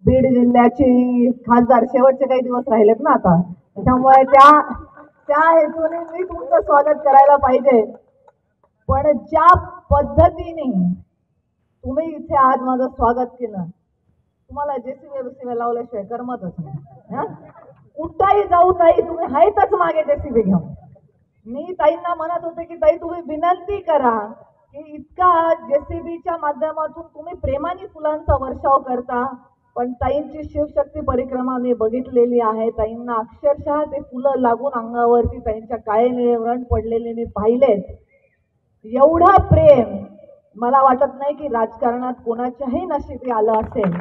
बीड जिल्ह्याची खासदार शेवटचे काही दिवस राहिलेत ना आता, त्यामुळे त्या हेतूने मी तुमचं स्वागत करायला पाहिजे. पण ज्या पद्धतीने तुम्ही इथे आज माझं स्वागत केलं, तुम्हाला जेसीबी लावल्याशिवाय करमतच नाही. कुठंही जाऊ ताई, तुम्ही आहेतच मागे जेसीबी घेऊन. मी ताईंना म्हणत होते की ताई तुम्ही विनंती करा की इतका जेसीबीच्या माध्यमातून तुम्ही प्रेमाने फुलांचा वर्षाव करता, पण ताईंची शिवशक्ती परिक्रमा मी बघितलेली आहे. ताईंना अक्षरशः ते फुलं लागून अंगावरती ताईंच्या काळे निळे व्रण पडलेले मी पाहिलेत. एवढं प्रेम मला वाटत नाही की राजकारणात कोणाच्याही नशिबी आलं असेल.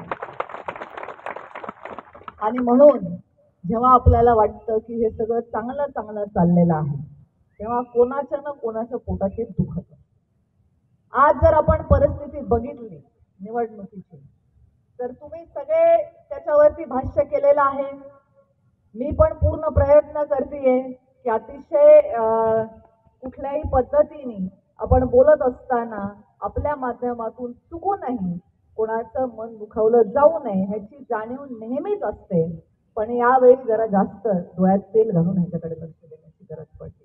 आणि म्हणून जेव्हा आपल्याला वाटतं की हे सगळं चांगलं चांगलं चाललेलं आहे, तेव्हा कोणाच्या ना कोणाच्या पोटात दुखत. आज जर आपण परिस्थिती बघितली निवडणुकीची, तर तुम्ही सगळे त्याच्यावरती भाष्य केलेलं आहे. मी पण पूर्ण प्रयत्न करतेय की अतिशय कुठल्याही पद्धतीने आपण बोलत असताना आपल्या माध्यमातून चुकूनही कोणाचं मन दुखावलं जाऊ नये ह्याची जाणीव नेहमीच असते. पण यावेळी जरा जास्त डोळ्यात तेल घालून ह्याच्याकडे लक्ष देण्याची गरज पडते.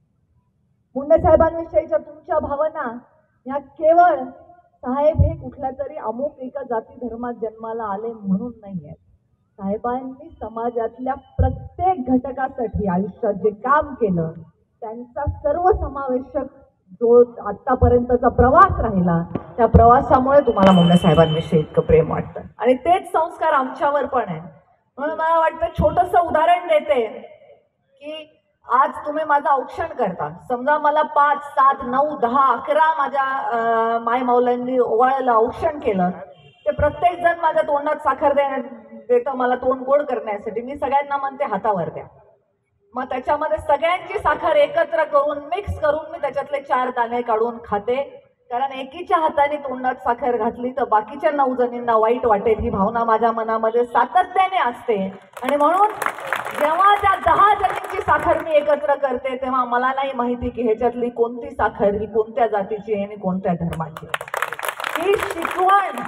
मुंडे साहेबांविषयीच्या तुमच्या भावना या केवळ साहेब हे कुठल्या तरी अमुक एका जाती धर्मात जन्माला आले म्हणून नाही आहेत. साहेबांनी समाजातल्या प्रत्येक घटकासाठी आयुष्यात जे काम केलं त्यांचा सर्वसमावेशक जो आतापर्यंतचा प्रवास राहिला, त्या प्रवासामुळे तुम्हाला मुंडे साहेबांविषयी इतकं प्रेम वाटतं. आणि तेच संस्कार आमच्यावर पण आहे. म्हणून मला वाटतं छोटंसं उदाहरण देते की आज तुम्ही माझं औक्षण करता. समजा मला 5, 7, 9, 10, 11 माझ्या माय माऊलांनी ओवाळलं, औक्षण केलं. ते प्रत्येक जण माझ्या तोंडात साखर देतं मला तोंड गोड करण्यासाठी. मी सगळ्यांना म्हणते हातावर द्या. मग त्याच्यामध्ये सगळ्यांची साखर एकत्र करून मिक्स करून मी त्याच्यातले 4 दाणे काढून खाते. कारण एकीच्या हाताने तोंडात साखर घातली तर बाकीच्या 9 जणींना वाईट वाटेल ही भावना माझ्या मनामध्ये सातत्याने असते. आणि म्हणून जेव्हा त्या 10 जणींची साखर मी एकत्र करते तेव्हा मला नाही माहिती की ह्याच्यातली कोणती साखर ही कोणत्या जातीची आहे आणि कोणत्या धर्माची. ही शिकवण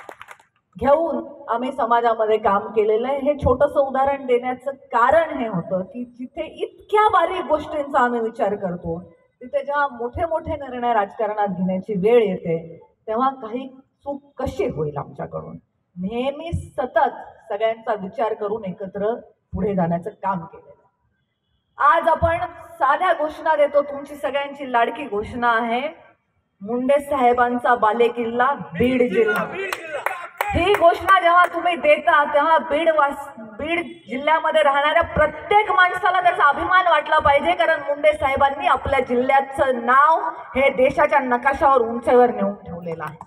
घेऊन आम्ही समाजामध्ये काम केलेलं आहे. हे छोटंसं उदाहरण देण्याचं कारण हे होतं की जिथे इतक्या बारीक गोष्टींचा आम्ही विचार करतो, तिथे जेव्हा मोठे मोठे निर्णय राजकारणात घेण्याची वेळ येते तेव्हा काही चूक कशी होईल आमच्याकडून. नेहमी सतत सगळ्यांचा विचार करून एकत्र पुढे जाण्याचं काम केलेलं. आज आपण साध्या घोषणा देतो. तुमची सगळ्यांची लाडकी घोषणा आहे मुंडे साहेबांचा बालेकिल्ला बीड जिल्हा. ही घोषणा जेव्हा तुम्ही देता तेव्हा बीड जिल्ह्यामध्ये राहणाऱ्या प्रत्येक माणसाला त्याचा अभिमान वाटला पाहिजे. कारण मुंडे साहेबांनी आपल्या जिल्ह्याचं नाव हे देशाच्या नकाशावर उंचीवर नेऊन ठेवलेलं आहे.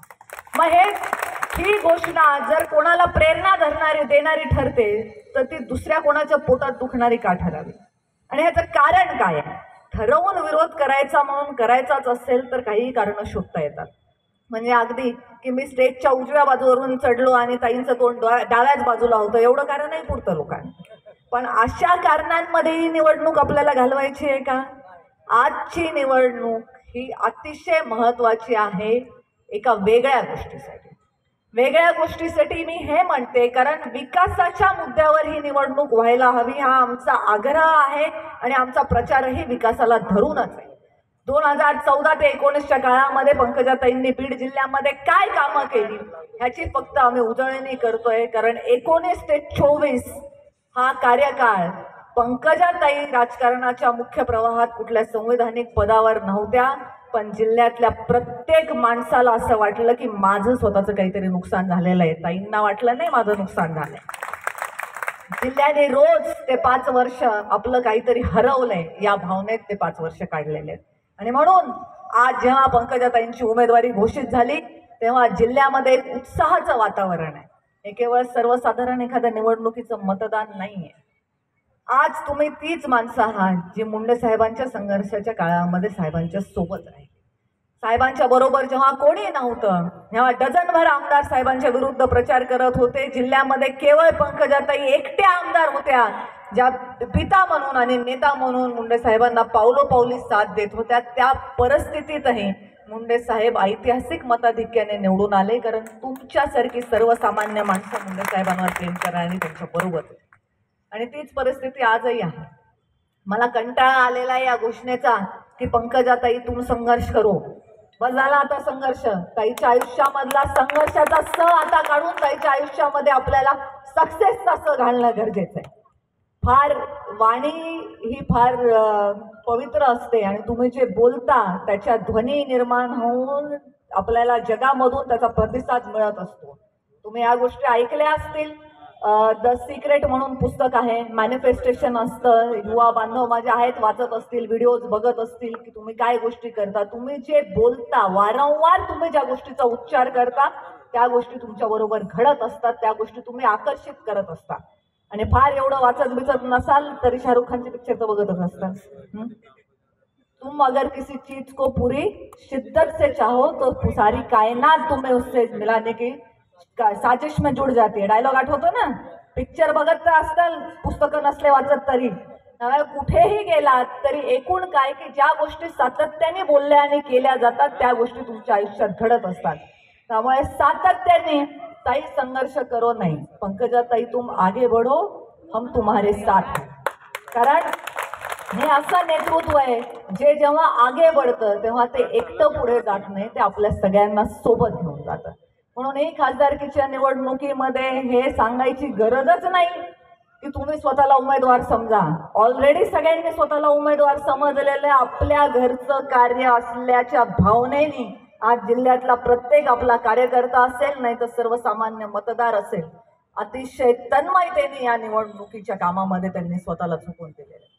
मग ही घोषणा जर कोणाला प्रेरणा देणारी ठरते तर ती दुसऱ्या कोणाच्या पोटात दुखणारी का ठरावी. आणि ह्याचं कारण काय आहे. ठरवून विरोध करायचा म्हणून करायचाच असेल तर काही कारणं शोधता येतात. म्हणजे अगदी की मी स्टेजच्या उजव्या बाजूवरून चढलो आणि ताईंचं तोंड डाव्याच बाजूला होतं एवढं कारणही पुरतं लोकांना. पण अशा कारणांमध्ये ही निवडणूक आपल्याला घालवायची आहे का. आजची निवडणूक ही अतिशय महत्त्वाची आहे एका वेगळ्या गोष्टीसाठी. मी हे म्हणते कारण विकासाच्या मुद्द्यावर ही निवडणूक व्हायला हवी हा आमचा आग्रह आहे आणि आमचा प्रचारही विकासाला धरूनच आहे. 2014 ते 19च्या काळामध्ये पंकजाताईंनी बीड जिल्ह्यामध्ये काय कामं केली ह्याची फक्त आम्ही उजळणी करतोय. कारण 19 ते 24 हा कार्यकाळ पंकजाताई राजकारणाच्या मुख्य प्रवाहात कुठल्या संवैधानिक पदावर नव्हत्या, पण जिल्ह्यातल्या प्रत्येक माणसाला असं वाटलं की माझं स्वतःचं काहीतरी नुकसान झालेलं आहे. ताईंना वाटलं नाही माझं नुकसान झालंय. जिल्ह्याने रोज ते 5 वर्ष आपलं काहीतरी हरवलंय या भावनेत ते 5 वर्ष काढलेले आहेत. आणि म्हणून आज जेव्हा पंकजाताईंची उमेदवारी घोषित झाली तेव्हा जिल्ह्यामध्ये एक उत्साहाचं वातावरण आहे. हे केवळ सर्वसाधारण एखाद्या निवडणुकीचं मतदान नाहीये. आज तुम्ही तीच माणसं आहात जी मुंडे साहेबांच्या संघर्षाच्या काळामध्ये साहेबांच्या सोबत राहील. साहेबांच्या बरोबर जेव्हा कोणी नव्हतं तेव्हा डझनभर आमदार साहेबांच्या विरुद्ध प्रचार करत होते. जिल्ह्यामध्ये केवळ पंकजाताई एकट्या आमदार होत्या ज्या पिता म्हणून आणि नेता म्हणून मुंडे साहेबांना पावलोपावली साथ देत होत्या. त्या परिस्थितीतही मुंडे साहेब ऐतिहासिक मताधिक्याने निवडून आले, कारण तुमच्यासारखी सर्वसामान्य माणसं मुंडे साहेबांवर प्रेम करणारी त्यांच्या बरोबर. आणि तीच परिस्थिती आजही आहे. मला कंटाळा आलेला आहे या घोषणेचा की पंकजाताई तुम संघर्ष करो. बस झाला आता संघर्ष. ताईच्या आयुष्यामधला संघर्षाचा स आता काढून ताईच्या आयुष्यामध्ये आपल्याला सक्सेसचा स घालणं गरजेचं आहे. फार वाणी ही फार पवित्र असते आणि तुम्ही जे बोलता त्याच्या ध्वनी निर्माण होऊन आपल्याला जगामधून त्याचा प्रतिसाद मिळत असतो. तुम्ही या गोष्टी ऐकल्या असतील. द सिक्रेट म्हणून पुस्तक आहे, मॅनिफेस्टेशन असतं. युवा बांधव माझे आहेत, वाचत असतील, व्हिडिओज बघत असतील की तुम्ही काय गोष्टी करता. तुम्ही जे बोलता, वारंवार तुम्ही ज्या गोष्टीचा उच्चार करता त्या गोष्टी तुमच्या बरोबर घडत असतात, त्या गोष्टी तुम्ही आकर्षित करत असता. आणि फार एवढं वाचत बिचत नसाल तरी शाहरुख खानचे पिक्चर तर बघतच असतात. तुम अगर किसी चीज को पूरी शिद्दत से चाहो तो सारी कायनात तुम्हें उससे मिलाने की साजिश में जुड़ जाती है. डायलॉग आठवतो ना. पिक्चर बघत तर असताल, पुस्तकं नसले वाचत तरी. कुठेही गेलात तरी एकूण काय की ज्या गोष्टी सातत्याने बोलल्या आणि केल्या जातात त्या गोष्टी तुमच्या आयुष्यात घडत असतात. त्यामुळे सातत्याने ताई संघर्ष करो नाही. पंकजा ताई तुम आगे बढ़ो, हम तुम्हारे साथ हैं. कारण हे असं नेतृत्व आहे जे जेव्हा आगे बढतं तेव्हा ते एकटं पुढे जात नाही, ते आपल्या सगळ्यांना सोबत घेऊन जातं. म्हणून ही खासदारकीच्या निवडणुकीमध्ये हे सांगायची गरजच नाही की तुम्ही स्वतःला उमेदवार समजा. ऑलरेडी सगळ्यांनी स्वतःला उमेदवार समजलेले आपल्या घरचं कार्य असल्याच्या भावनेने आज जिल्ह्यातला प्रत्येक आपला कार्यकर्ता असेल नाही तर सर्वसामान्य मतदार असेल, अतिशय तन्मयतेने या निवडणुकीच्या कामामध्ये त्यांनी स्वतःला झुकवून दिलेलं.